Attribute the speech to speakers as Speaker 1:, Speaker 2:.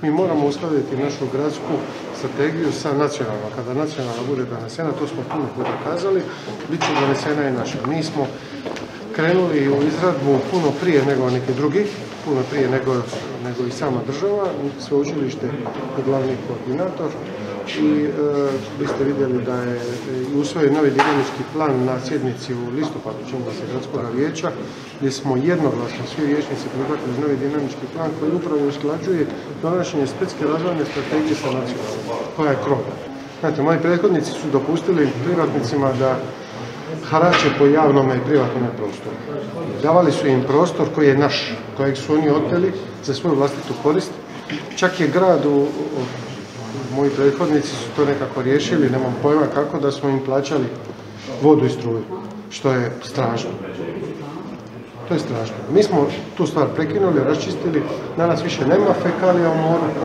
Speaker 1: mi moramo uskladiti našu gradsku strategiju sa nacionalnom. Kada nacionalna bude donesena, to smo puno puta kazali, bit će donesena i naša. Mi smo krenuli u izradbu puno prije nego neki drugi, puno prije nego i sama država, sveučilište je glavni koordinator i vi ste vidjeli da je usvojen novi dinamički plan na sjednici u listopadu, čini se, gradskog vijeća, gdje smo jednoglasno svi vijećnici prihvatili novi dinamički plan koji upravo usklađuje donošenje Splitske razvojne strategije sa nacionalnom, koja je krovna. Znate, moji prethodnici su dopustili privatnicima da harače po javnome i privatnome prostoru. Davali su im prostor koji je naš, kojeg su oni oteli za svoju vlastitu korist. Čak je grad, moji prethodnici su to nekako riješili, nemam pojma kako, da smo im plaćali vodu i struju, što je strašno. To je strašno. Mi smo tu stvar prekinuli, raščistili, danas više nema fekalija u moru.